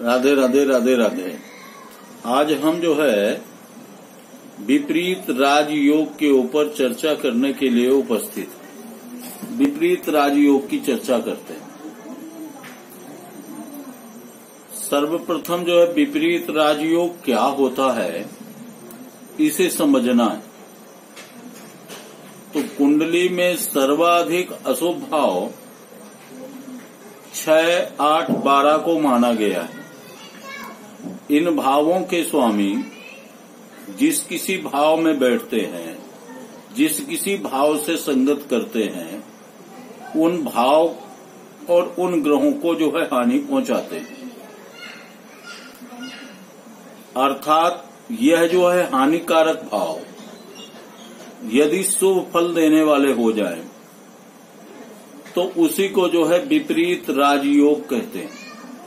राधे राधे राधे राधे। आज हम जो है विपरीत राजयोग के ऊपर चर्चा करने के लिए उपस्थित हैं। विपरीत राजयोग की चर्चा करते हैं। सर्वप्रथम जो है विपरीत राजयोग क्या होता है इसे समझना है। तो कुंडली में सर्वाधिक अशुभ भाव 6, 8, 12 को माना गया है। इन भावों के स्वामी जिस किसी भाव में बैठते हैं, जिस किसी भाव से संगत करते हैं, उन भाव और उन ग्रहों को जो है हानि पहुंचाते हैं। अर्थात यह जो है हानिकारक भाव यदि शुभ फल देने वाले हो जाए तो उसी को जो है विपरीत राजयोग कहते हैं।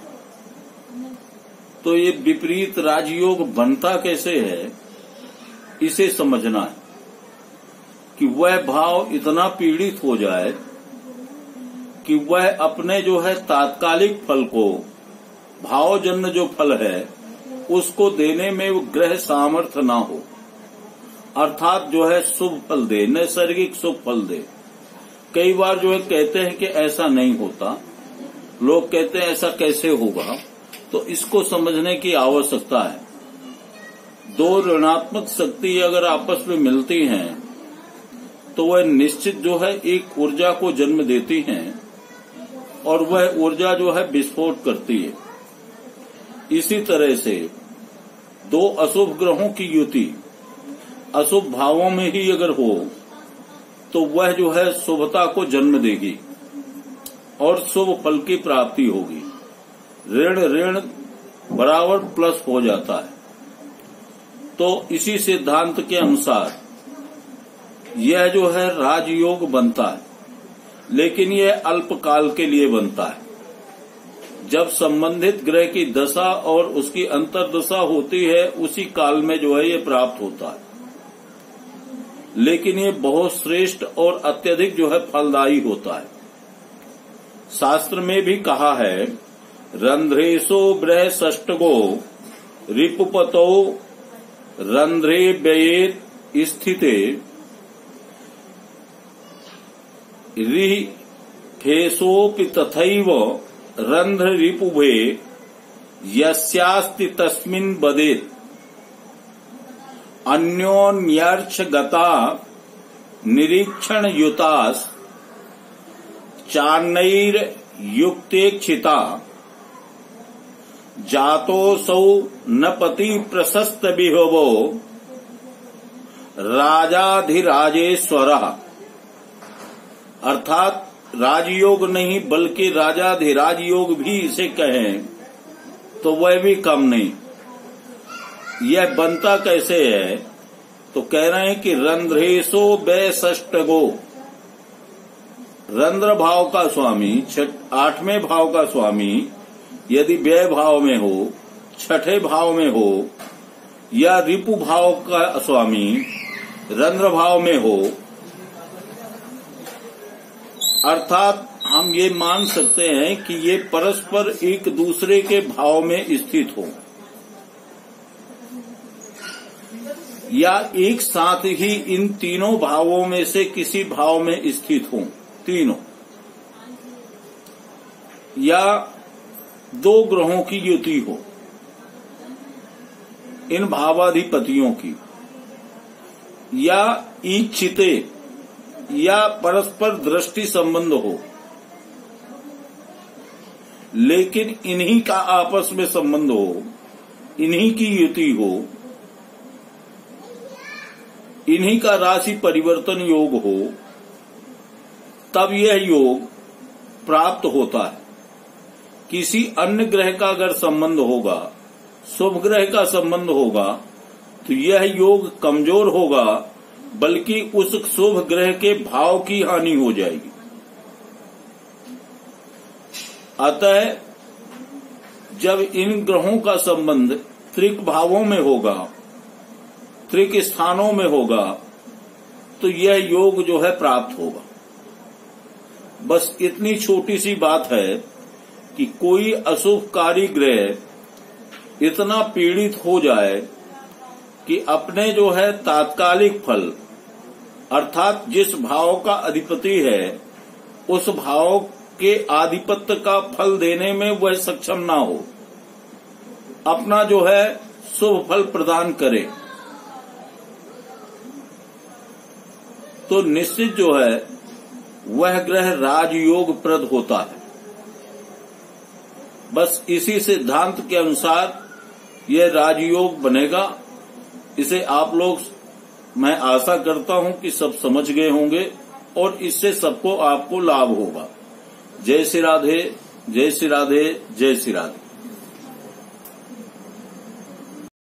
तो ये विपरीत राजयोग बनता कैसे है इसे समझना है कि वह भाव इतना पीड़ित हो जाए कि वह अपने जो है तात्कालिक फल को, भावजन्य जो फल है उसको देने में वो ग्रह सामर्थ्य ना हो। अर्थात जो है शुभ फल दे, नैसर्गिक शुभ फल दे। कई बार जो है कहते हैं कि ऐसा नहीं होता, लोग कहते हैं ऐसा कैसे होगा। तो इसको समझने की आवश्यकता है। दो ऋणात्मक शक्ति अगर आपस में मिलती हैं तो वह निश्चित जो है एक ऊर्जा को जन्म देती हैं और वह ऊर्जा जो है विस्फोट करती है। इसी तरह से दो अशुभ ग्रहों की युति अशुभ भावों में ही अगर हो तो वह जो है शुभता को जन्म देगी और शुभ फल की प्राप्ति होगी। ऋण ऋण बराबर प्लस हो जाता है। तो इसी सिद्धांत के अनुसार यह जो है राजयोग बनता है, लेकिन यह अल्पकाल के लिए बनता है। जब संबंधित ग्रह की दशा और उसकी अंतर्दशा होती है उसी काल में जो है ये प्राप्त होता है। लेकिन ये बहुत श्रेष्ठ और अत्यधिक जो है फलदायी होता है। शास्त्र में भी कहा है, रंध्रेशो बृह षष्ठगो रिपुपतो रंध्रे व्ययेत स्थिते रिफेशोपि तथैव रंध्र रिपुभे यस्यास्ति तस्मिन् बदेत। अन्योन्यर्च गता निरीक्षण युतास चान्नैर युक्तेक्षिता जातोऽसौ न पति प्रशस्त विभवो राजाधिराजेश्वरः। अर्थात राजयोग नहीं बल्कि राजाधिराज योग भी इसे कहें तो वह भी कम नहीं। यह बनता कैसे है तो कह रहे हैं कि रंध्रेशो व्यय षष्ठगो। रंध्र भाव का स्वामी 8वें भाव का स्वामी यदि व्यय भाव में हो, 6ठे भाव में हो, या रिपु भाव का स्वामी रंध्र भाव में हो, अर्थात हम ये मान सकते हैं कि ये परस्पर एक दूसरे के भाव में स्थित हो या एक साथ ही इन तीनों भावों में से किसी भाव में स्थित हो, तीनों, या दो ग्रहों की युति हो इन भावाधिपतियों की, या इच्छिते या परस्पर दृष्टि संबंध हो, लेकिन इन्हीं का आपस में संबंध हो, इन्हीं की युति हो, इन्हीं का राशि परिवर्तन योग हो, तब यह योग प्राप्त होता है। किसी अन्य ग्रह का अगर संबंध होगा, शुभ ग्रह का संबंध होगा, तो यह योग कमजोर होगा, बल्कि उस शुभ ग्रह के भाव की हानि हो जाएगी। अतः जब इन ग्रहों का संबंध त्रिक भावों में होगा, त्रिक स्थानों में होगा, तो यह योग जो है प्राप्त होगा। बस इतनी छोटी सी बात है कि कोई अशुभकारी ग्रह इतना पीड़ित हो जाए कि अपने जो है तात्कालिक फल अर्थात जिस भाव का अधिपति है उस भाव के आधिपत्य का फल देने में वह सक्षम ना हो, अपना जो है शुभ फल प्रदान करे, तो निश्चित जो है वह ग्रह राजयोग प्रद होता है। बस इसी सिद्धांत के अनुसार यह राजयोग बनेगा। इसे आप लोग, मैं आशा करता हूं कि सब समझ गए होंगे और इससे सबको आपको लाभ होगा। जय श्री राधे, जय श्री राधे, जय श्री राधे।